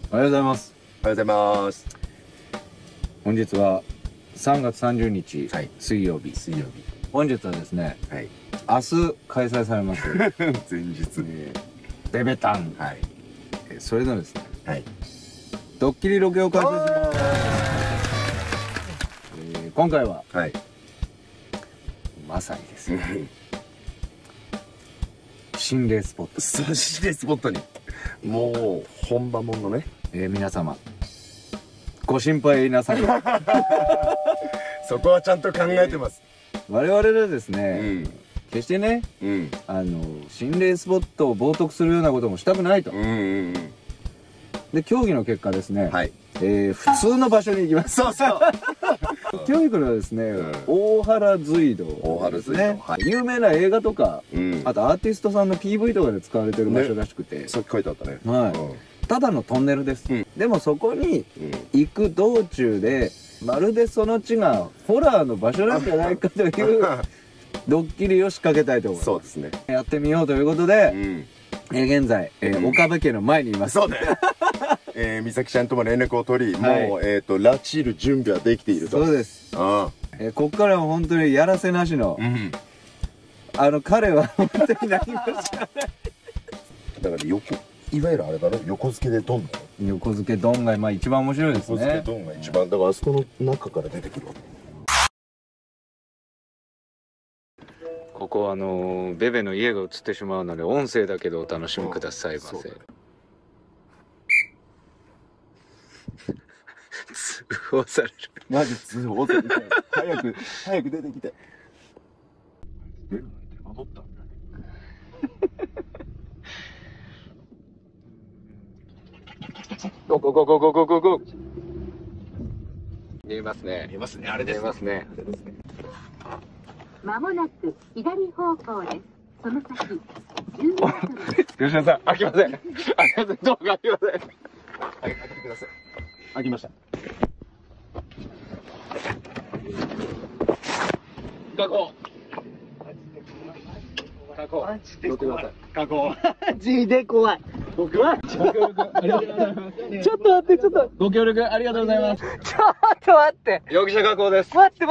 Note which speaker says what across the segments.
Speaker 1: おはようございます。
Speaker 2: おはようございます。
Speaker 1: 本日は3月30日、
Speaker 2: はい、
Speaker 1: 水曜日。本日はですね、
Speaker 2: はい、
Speaker 1: 明日開催されます
Speaker 2: 前日、
Speaker 1: ベベタン、
Speaker 2: はい、
Speaker 1: それのですね、
Speaker 2: はい、
Speaker 1: ドッキリロケを開催します。今回は、
Speaker 2: はい、
Speaker 1: まさにですね、心霊スポット、
Speaker 2: 心霊スポットにもう本場もんのね、
Speaker 1: 皆様ご心配なさい。
Speaker 2: そこはちゃんと考えてます。
Speaker 1: 我々でですね、決してね、心霊スポットを冒涜するようなこともしたくないと。で、協議の結果ですね、普通の場所に行きます。そうそう。今日行くのはですね、大原隧道。大原隧道。有名な映画とか、あとアーティストさんの PV とかで使われてる場所らしくて。
Speaker 2: さっき書いてあったね。
Speaker 1: はい。ただのトンネルです。でもそこに行く道中で、まるでその地がホラーの場所なんじゃないかというドッキリを仕掛けたいと思います。そうですね。やってみようということで、現在、岡部家の前にいます。そうだよ。
Speaker 2: 美咲ちゃんとも連絡を取り、もう、拉致る準備はできていると。そうです。こっからは本当にやらせなしの、彼は本当に何も知らない。だからいわゆるあれだろ、横付けでドンだろ。
Speaker 1: 横付けドンがまあ一番面白いですね。
Speaker 2: 横付けドンが一番、だからあそこの中から出てくるわけ。
Speaker 1: ここベベの家が映ってしまうので音声だけでお楽しみくださいませ。通報される。
Speaker 2: マジ通報される。早く出てきて。戻ったんだ。
Speaker 1: ゴーゴーゴーゴーゴーゴーゴーゴー。見えますね。
Speaker 2: 見えますね。あれです。
Speaker 1: 見えますね。
Speaker 3: まもなく左方向です。その先、10メートル。
Speaker 1: 吉田さん、開きません。開きません。どうか開きません。
Speaker 2: 開けてください。開きました。
Speaker 1: 確保。確保。確保。
Speaker 4: マジで怖い。
Speaker 1: 僕はご協力ありがとうございます。
Speaker 4: ちょっと待って、
Speaker 1: ご協力ありがとうございます。
Speaker 4: ちょっと待って。
Speaker 1: 容疑者確保です。
Speaker 4: 待って。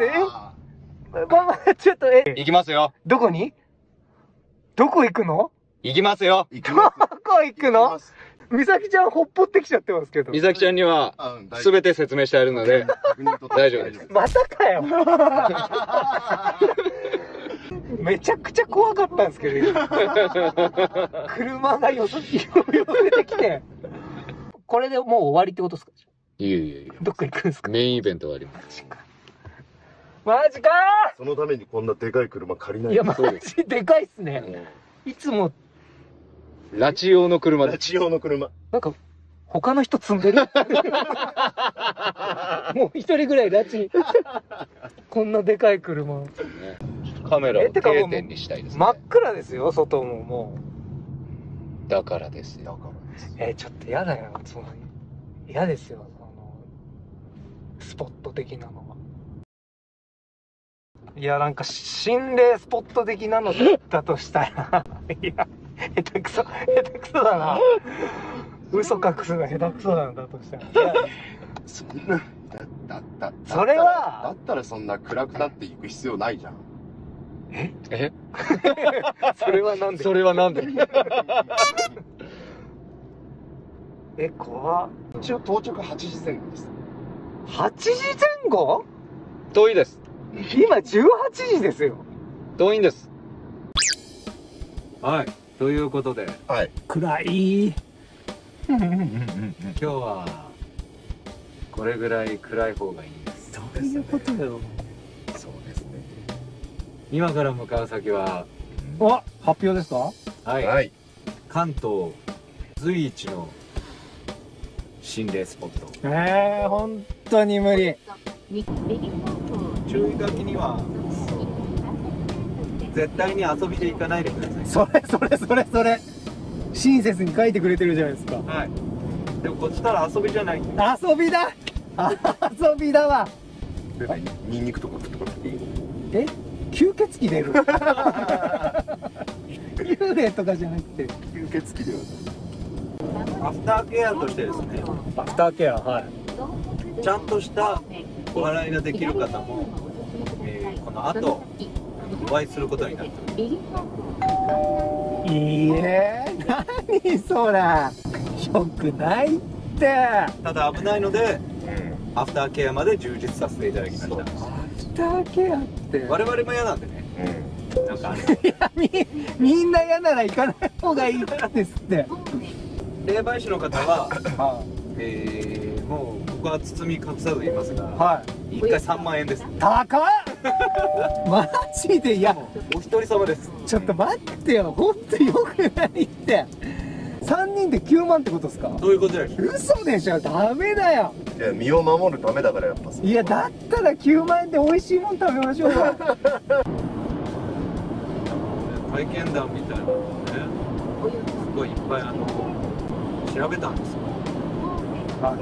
Speaker 4: ちょっと、
Speaker 1: 行きますよ。
Speaker 4: どこに？どこ行くの？
Speaker 1: 行きますよ。
Speaker 4: どこ行くの？美咲ちゃんほっぽってきちゃってますけど。
Speaker 1: 美咲ちゃんには、すべて説明してあるので、大丈夫です。
Speaker 4: またかよ。めちゃくちゃ怖かったんですけど、車が寄せてきて。これでもう終わりってことですか？
Speaker 1: いえ。
Speaker 4: どっか行くんですか？
Speaker 1: メインイベントはあります。
Speaker 4: マジかー！
Speaker 2: そのためにこんなでかい車借りない。
Speaker 4: いや、マジでかいっすね。いつも。
Speaker 1: 拉致用の車
Speaker 2: です。拉致用の車。
Speaker 4: なんか、他の人積んでる。もう一人ぐらい拉致。こんなでかい車。
Speaker 1: カメラを定点にしたいですね。
Speaker 4: 真っ暗ですよ、外もも
Speaker 1: う。だからですよ。
Speaker 4: ちょっと嫌だよ、その、嫌ですよ、スポット的なのは。いや、なんか、心霊スポット的なのだとしたら、いや、下手くそだな。嘘隠すの下手くそだな、だとしたら。
Speaker 2: そんな、
Speaker 4: それは、
Speaker 2: だったらそんな暗くなっていく必要ないじゃん。
Speaker 4: それはなんで？怖っ。
Speaker 2: 一応到着8時前後です。
Speaker 4: 8時前後？
Speaker 1: 遠いです。
Speaker 4: 今18時ですよ。
Speaker 1: 遠いんです。はい。ということで。
Speaker 2: はい。
Speaker 4: 暗い。
Speaker 1: 今日は、これぐらい暗い方がいいんです。
Speaker 4: どういうことよ。
Speaker 2: そうですね。
Speaker 1: 今から向かう先は、
Speaker 4: 発表ですか？
Speaker 1: はい。関東随一の心霊スポット。
Speaker 4: 本当に無理。
Speaker 1: 注意書きには、絶対に遊びで行かないでください。
Speaker 4: それ。親切に書いてくれてるじゃないですか。
Speaker 1: はい。でもこっちから遊びじゃない。
Speaker 4: 遊びだわ。
Speaker 2: ニンニクとか食ってこい。
Speaker 4: 吸血鬼出る。幽霊とかじゃなくて
Speaker 2: 吸血鬼ではない。
Speaker 1: アフターケアとしてですね、
Speaker 4: アフターケア、はい。
Speaker 1: ちゃんとしたお祓いができる方も、この後お会いすることになっております。
Speaker 4: いいえ、何それ。よくないって。
Speaker 1: ただ危ないので、アフターケアまで充実させていただきました。
Speaker 4: アフターケアって。
Speaker 1: 我々も嫌なんでね。なんか
Speaker 4: いや、みんな嫌なら行かない方がいいですって。
Speaker 1: 霊媒師の方は、もう僕は包み隠さず言いますが、はい、1回3万円です。
Speaker 4: 高っマジで。いや、
Speaker 1: お一人様です。
Speaker 4: ちょっと待ってよ、本当によくないって。3人で9万ってことですか？
Speaker 1: そういうことです。
Speaker 4: 嘘でしょ、ダメだよ。
Speaker 2: いや、身を守るためだからやっぱ。
Speaker 4: いや、だったら9万円で美味しいもん食べましょうよ。
Speaker 1: 体験談みたいなのをね、すごいいっぱい調べたんですよ。はい。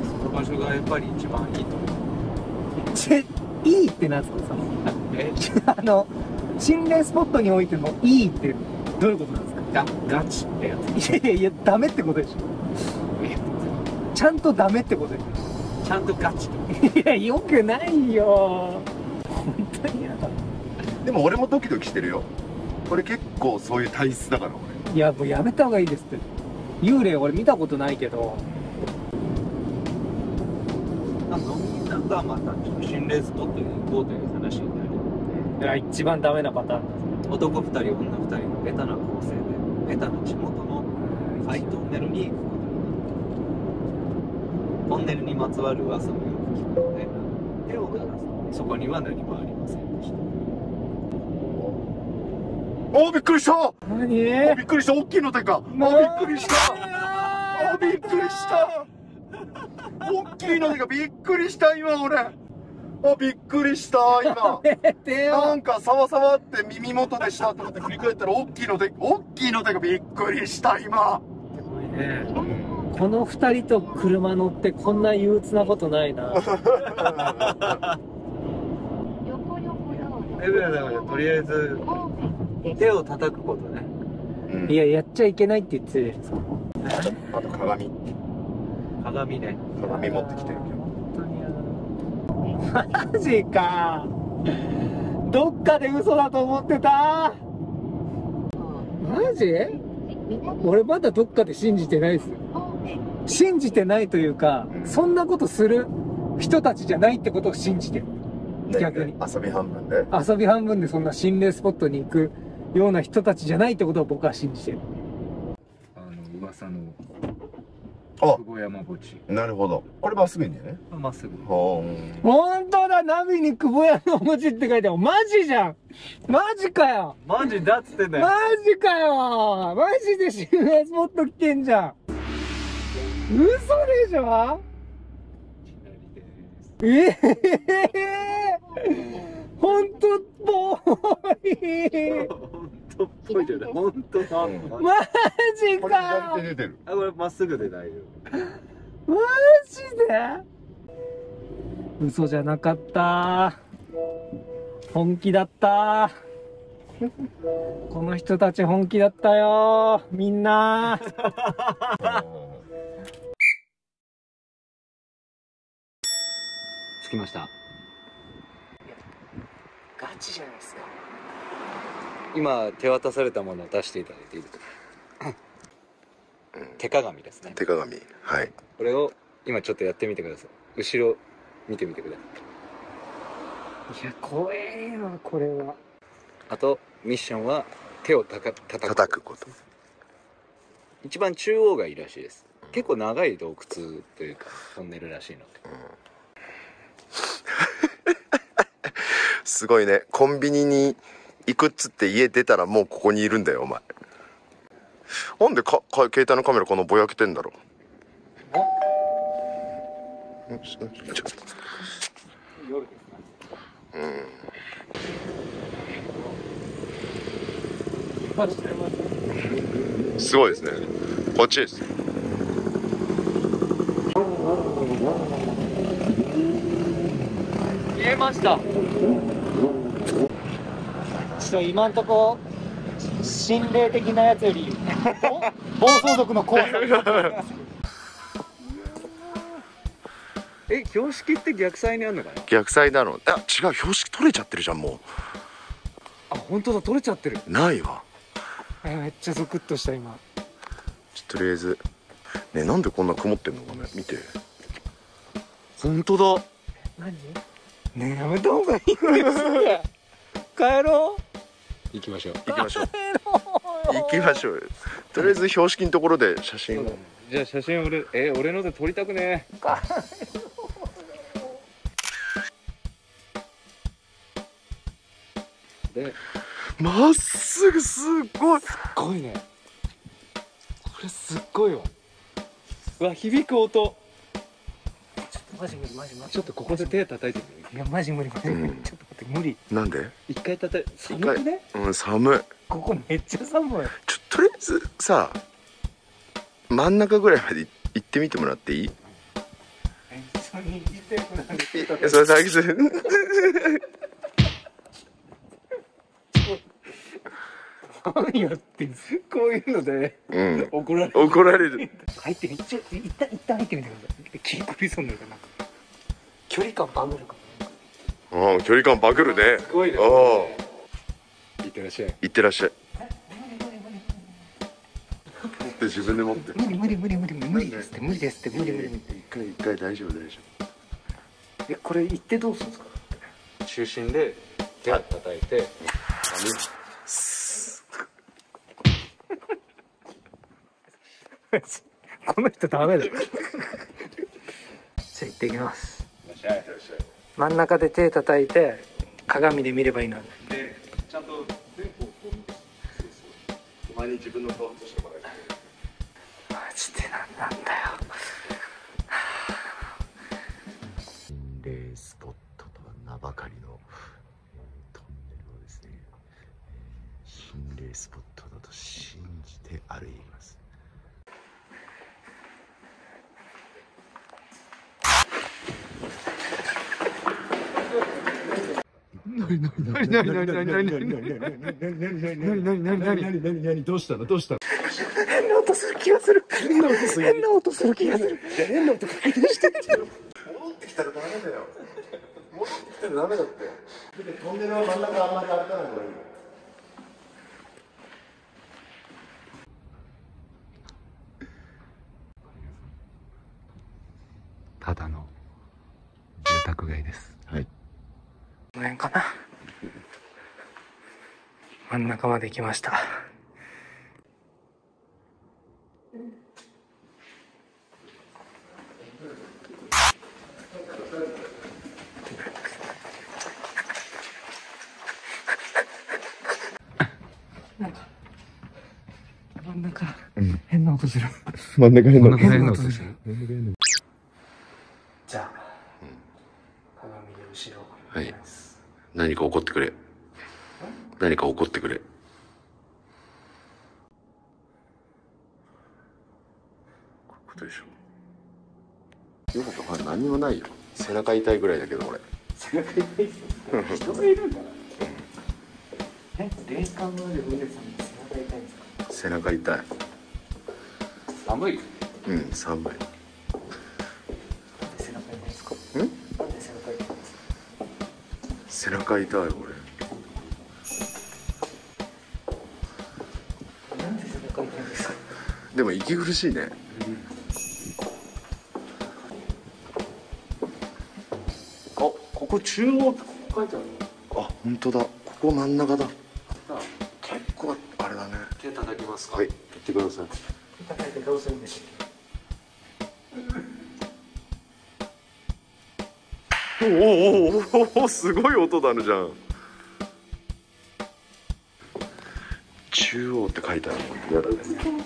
Speaker 1: その場所がやっぱり一番いいと。
Speaker 4: いいってなんですか？心霊スポットにおいてもいいってどういうことなんですか？
Speaker 1: ガチってやつ。
Speaker 4: いや、ダメってことでしょ。ちゃんとダメってことでし
Speaker 1: ょ。ちゃんとガチ。
Speaker 4: いや、よくないよ。本当に嫌だ。
Speaker 2: でも俺もドキドキしてるよ。俺結構そういう体質だから俺。
Speaker 4: いや、もうやめた方がいいですって。幽霊俺見たことないけど。
Speaker 1: なんかまた心霊スポットに行こうという話になる。
Speaker 4: いや、一番ダメなパターンだ。
Speaker 1: 男2人女2人のベタな構成でベタな地元のハイトンネルに行くことになって、トンネルにまつわる噂もよく聞くので手を鳴らす。そこには何もありませんでした。
Speaker 2: びっくりした。
Speaker 4: 何？
Speaker 2: びっくりした。大きいのでか。びっくりした。びっくりした。大きいのでか。びっくりした今俺。びっくりした今。なんかサワサワって耳元でしたと思って振り返ったら大きいのでか。びっくりした今。
Speaker 4: この2人と車乗ってこんな憂鬱なことないな。
Speaker 1: とりあえず手を叩くことね。
Speaker 4: いや、やっちゃいけないって言ってるんですか？
Speaker 2: あと鏡
Speaker 1: ね。
Speaker 2: 鏡持ってきてるけど。
Speaker 4: マジか。どっかで嘘だと思ってた。マジ？俺まだどっかで信じてないです。信じてないというか、そんなことする人たちじゃないってことを信じてる。逆に
Speaker 2: 遊び半分で
Speaker 4: そんな心霊スポットに行くような人たちじゃないってことを僕は信じてる。
Speaker 1: 噂の久保山墓地。
Speaker 2: なるほど。これまっすぐにね。
Speaker 1: まっすぐ。
Speaker 4: 本当だ、ナビに久保山墓地って書いてある。マジじゃん。マジかよ。
Speaker 1: マジだっつってんだよ。
Speaker 4: マジかよ。マジで心霊スポット来てんじゃん。嘘でしょ。本当っぽい。
Speaker 1: 本当っぽいじゃない。本当だ。
Speaker 4: マジか。
Speaker 2: こ
Speaker 1: れまっすぐで大丈
Speaker 4: 夫。マジで？嘘じゃなかった。本気だった。この人たち本気だったよ。みんな。
Speaker 1: 着きました。
Speaker 4: ガチじゃないですか。
Speaker 1: 今手渡されたものを出していただいていいですか？手鏡ですね。
Speaker 2: 手鏡。はい。
Speaker 1: これを今ちょっとやってみてください。後ろ見てみてくだ
Speaker 4: さい。いや、怖えなこれは。
Speaker 1: あとミッションは手を叩くこと。一番中央がいいらしいです。結構長い洞窟というかトンネルらしいので。
Speaker 2: すごいね。コンビニに行くっつって家出たらもうここにいるんだよお前。なんで携帯のカメラこのぼやけてんだろう。
Speaker 4: 夜ですか？
Speaker 2: すごいですね。こっちです。
Speaker 4: 見えました。今んとこ心霊的なやつより暴走族の怖さ。
Speaker 1: 標識って逆サイにあるのかな。
Speaker 2: 逆サイなの。あ、違う、標識取れちゃってるじゃん、も
Speaker 1: あ、本当だ、取れちゃってる。
Speaker 2: う。ないわ。
Speaker 4: めっちゃゾクッとした今。
Speaker 2: とりあえずね、なんでこんな曇ってんのかね、見て。本当だ。
Speaker 4: 何？ねえ、やめた方がいいんですよ。帰ろう。
Speaker 1: 行きましょう。
Speaker 2: 行きましょう。行きましょうよ。とりあえず標識のところで写真を。
Speaker 1: じゃあ写真俺ので撮りたくねえ。で、
Speaker 2: まっすぐ、すごい。
Speaker 1: すごいね。これすっごいわ。うわ、響く音。
Speaker 4: マジ無理。
Speaker 1: ちょっとここで手叩いてみる。
Speaker 4: いや、マジ無理。ちょっと待って、無理。
Speaker 2: なんで？
Speaker 1: 一回叩いて。寒くね？
Speaker 2: うん、寒い。
Speaker 4: ここめっちゃ寒い。
Speaker 2: とりあえずさ、真ん中ぐらいまで行ってみてもらっていい？
Speaker 4: 一緒に行きたくなる。
Speaker 2: それだけで。
Speaker 4: 何やってんす？
Speaker 1: こういうので、
Speaker 2: うん、
Speaker 1: 怒られる。
Speaker 2: 怒られる。
Speaker 4: 入ってみ、一旦入ってみてください。気狂いそうになるかな。距離感バグるか
Speaker 2: ああ、距離感バグるね。
Speaker 1: すごいね。
Speaker 2: あ
Speaker 1: あ。いってらっしゃい。
Speaker 2: いってらっしゃい。持って、自分で持って。
Speaker 4: 無理ですって、無理。
Speaker 2: 一回大丈夫。
Speaker 4: これ行ってどうするんですか？
Speaker 1: 中心で手を叩いて。
Speaker 4: この人ダメだ。じゃあ行ってきます。真ん中で手叩いて鏡で見ればいいの
Speaker 2: で、ちゃんと前に自分の顔としてもらえる。
Speaker 4: マジでなんだよ。
Speaker 2: 心霊スポットとは名ばかりのトンネルをですね、心霊スポットだと信じて歩いています。何どうしたの？
Speaker 4: 変な音する気がする。変な音する気がする。変な音確認して。
Speaker 2: 戻ってきたらダメだよ。戻ってきたらダメだって。トンネルは真ん中あんまり歩かない方がいいよ。
Speaker 1: ただの住宅街です。
Speaker 2: はい。
Speaker 4: この辺かな。真ん中まで来ました。真ん中、変な音する。
Speaker 2: 真ん中変な
Speaker 4: 音する。じゃあ、鏡で後ろ。
Speaker 2: はい。何か起こってくれ。こういうことでしょ。よくわかんない。何もないよ。背中痛いぐらいだけど俺。
Speaker 4: 背中痛いっす。人がいるんだな。霊感のあるお姉さんに背中痛いんですか？
Speaker 2: 背中痛い。
Speaker 1: 寒い。
Speaker 2: うん、寒い。
Speaker 4: なんで背中痛いんですか？
Speaker 2: なん
Speaker 4: で背中痛いんですか？
Speaker 2: 背中痛い俺。
Speaker 4: なんで背中痛いんですか？
Speaker 2: でも息苦しいね。あ、ここ中央って書いてある。あ、本当だ。ここ真ん中だ。結構あれだね。
Speaker 1: 手叩きますか？
Speaker 2: はい、やってください。
Speaker 4: 叩いてどうするんでし
Speaker 2: おお、すごい音だねじゃん。中央って書いてある。やだね。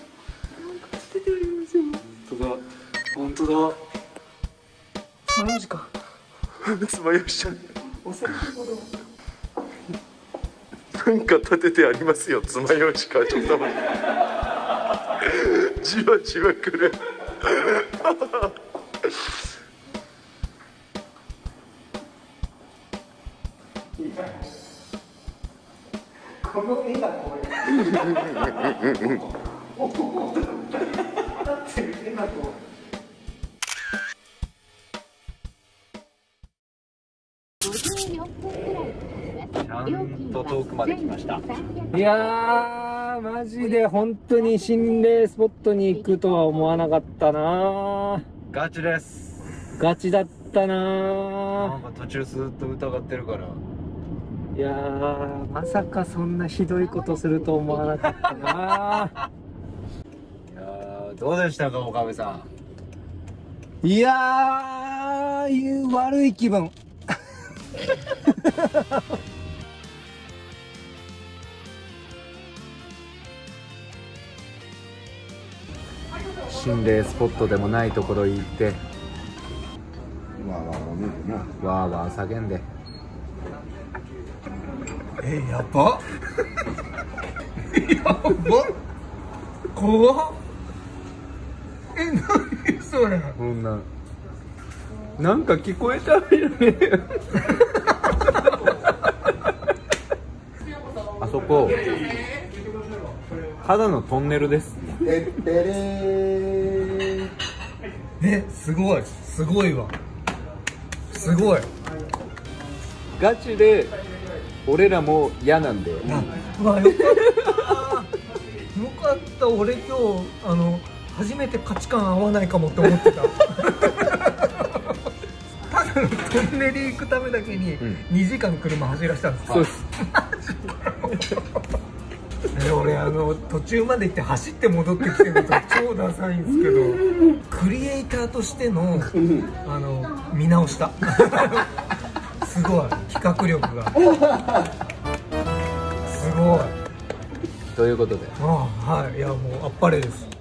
Speaker 1: 本当だ。
Speaker 4: マジか。
Speaker 2: つまようじちゃん。
Speaker 4: お酒ほど。
Speaker 2: なんか立ててありますよ。つまようじかちょっと待って。じわじわくる。
Speaker 4: この絵が怖い。
Speaker 1: んと遠くまで来ました。
Speaker 4: いやー、マジで本当に心霊スポットに行くとは思わなかったな。
Speaker 1: ガチです。
Speaker 4: ガチだったな。
Speaker 1: なんか途中ずっと疑ってるから。
Speaker 4: いやー、まさかそんなひどいことすると思わなかったな。
Speaker 1: いやー、どうでしたか岡部さ
Speaker 4: ん。いやー、悪い気分。
Speaker 1: 心霊スポットでもないところに行ってわーわー叫んで、
Speaker 4: やばやば怖っ。何それ。
Speaker 1: こんなんか聞こえたよね。あそこただのトンネルです。
Speaker 4: すごいすごいわ。すごい
Speaker 1: ガチで俺らも嫌なんで。
Speaker 4: うわ、よかったよかった。俺今日初めて価値観合わないかもって思ってた。ただのトンネル行くためだけに2時間車走らせたんですか。そうです。俺途中まで行って走って戻ってきてると超ダサいんですけど、クリエイターとしての見直した。すごい企画力がすごい。
Speaker 1: ということで、
Speaker 4: はい、いやもうあっぱれです。